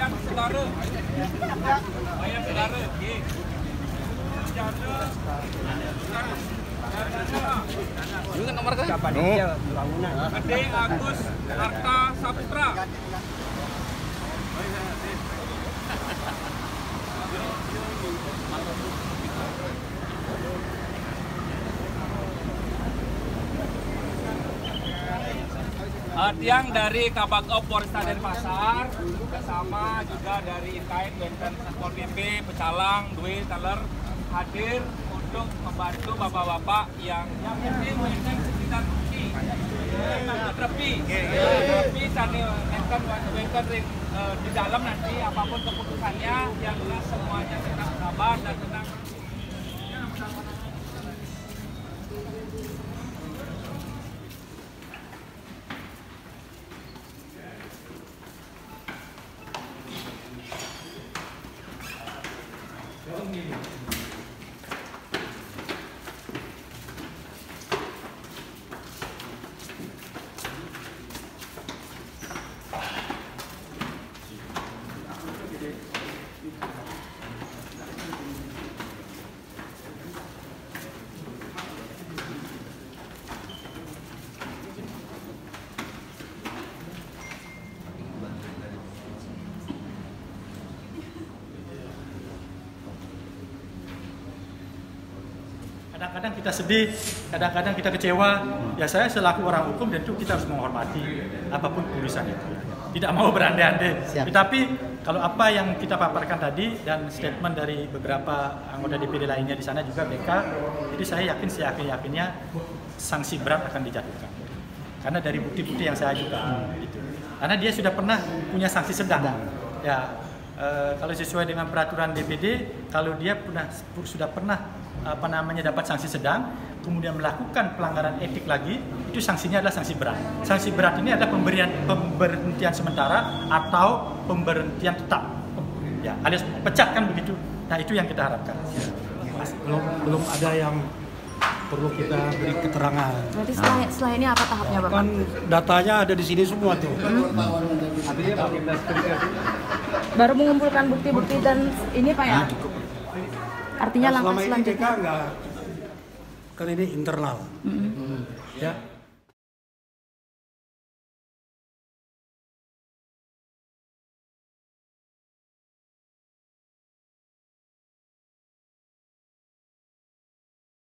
Bayang saudara. Bayang saudara. Okey. Juga nomor kan? Ade Agus Harta Saputra. Tiang dari Kabag Op Polresta Denpasar bersama juga dari IKN Benten Satpol PP Pecalang Dwi Taler hadir untuk membantu bapak-bapak yang penting mainkan sekitar bukti tapi tadi mainkan di dalam nanti apapun keputusannya yang jelas semuanya tenang sabar dan tenang. Kadang-kadang kita sedih, kadang-kadang kita kecewa. Ya saya selaku orang hukum tentu kita harus menghormati apapun keputusan itu. Tidak mau berandai-andai. Tetapi kalau apa yang kita paparkan tadi dan statement dari beberapa anggota DPD lainnya di sana juga BK, jadi saya yakin seyakin-yakinnya sanksi berat akan dijatuhkan. Karena dari bukti-bukti yang saya ajukan itu. Karena dia sudah pernah punya sanksi sedang. Ya, kalau sesuai dengan peraturan DPD, kalau dia sudah pernah dapat sanksi sedang, kemudian melakukan pelanggaran etik lagi, itu sanksinya adalah sanksi berat. Sanksi berat ini adalah pemberhentian sementara atau pemberhentian tetap, ya, alias pecat kan begitu. Nah itu yang kita harapkan. Belum ada yang perlu kita beri keterangan. Berarti setelah ini apa tahapnya, Bapak? Kan datanya ada di sini semua tuh. Baru mengumpulkan bukti-bukti dan ini Pak ya? Artinya langkah selanjutnya. Selama ini kan ini internal. Ya.